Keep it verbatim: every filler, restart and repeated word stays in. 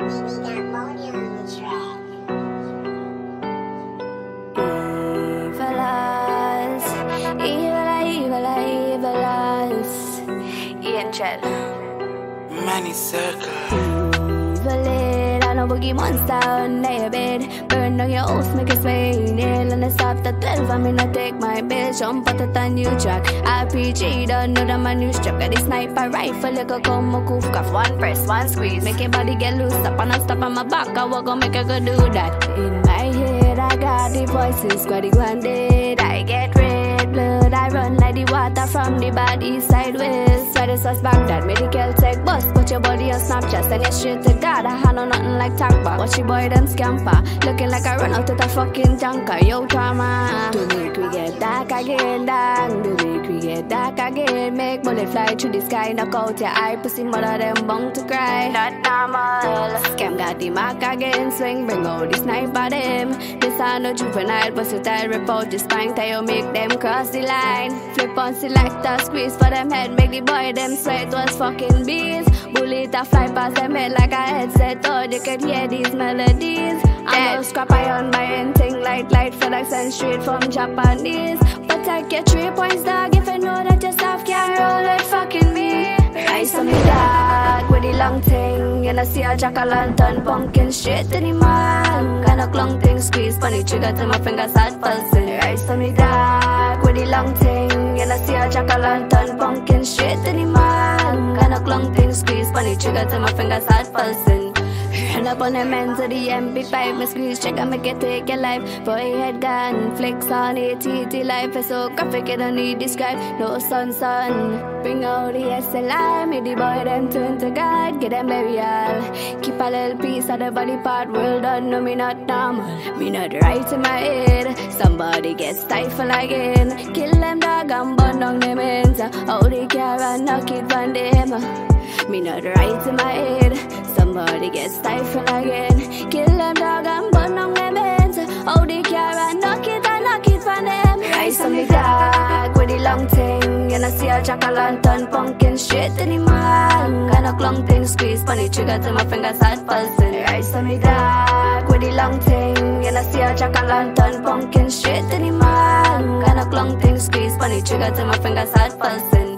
Angel Money circle. Valid, I know boogie monster under your bed. Burn down your house, make it sway. Nail on the soft at twelve, I'm gonna take my bill. Jump out at a new track. R P G, don't know that my new strap. Got the sniper rifle, you go come a goof cuff. One press, one squeeze. Make your body get loose, up and stop on my back. I walk gonna make her go do that. In my head, I got the voices, got the grounded. I get red blood, I run like the water from the body sideways. Try this was back that medical tech bus. Put your body on Snapchat, send it straight to God. I know nothing like talk back. Watch your boy them scamper, looking like I run out of the fucking junker. Yo drama, do make we get dark again, dang. Do make we get dark again. Make bullet fly through the sky, knock out your eye. Pussy mother them bound to cry. Not normal. Scam got the mark again, swing bring out the sniper them. This are no juvenile, but you tell rip out the spine. Till you make them cross the line. Flip on selector, squeeze for them head. Make the boy them sweat was fucking bees. Bullet a fly past them head like a headset. Oh, you can hear these melodies. I no scrap iron by anything light, light FedEx and straight from Japanese. But I get three points, dog, if I know that your stuff can roll it fucking me. Rise on me dog with the long thing, and I see a jack-o'-lantern pumpkin straight to the man. Kind of long thing squeeze, funny trigger till my fingers start pulsing. Rise on me dog with the long thing, and I see a jack-o'-lantern pumpkin straight to the man. Kind of long thing squeeze, funny trigger till my fingers start pulsing. Run up on them ends of the M P five. Me squeeze check and make it take your life. Boy head gun, flex on it, T T life is so graphic it don't need describe. No sun sun, bring out the S L I. Me the boy them turn to God, get them burial. Keep a little piece of the body part. Well done, no me not normal, me not right in my head. Somebody get stifled again. Kill them dog and burn down them ends. How they care and knock it from them. Me not right in my head. Somebody get stifled again. Kill them dog and burn down them ends. How they care and knock it and knock it from them. Rise on me dog with the long thing, and I see a jack-o'-lantern pumpkin straight to the man. Kind of long thing squeeze, funny trigger till my fingers start pulsing. Rise on me dog with the long thing, and I see a jack-o'-lantern pumpkin straight to the man. Kind of long thing squeeze, funny trigger till my fingers start pulsing.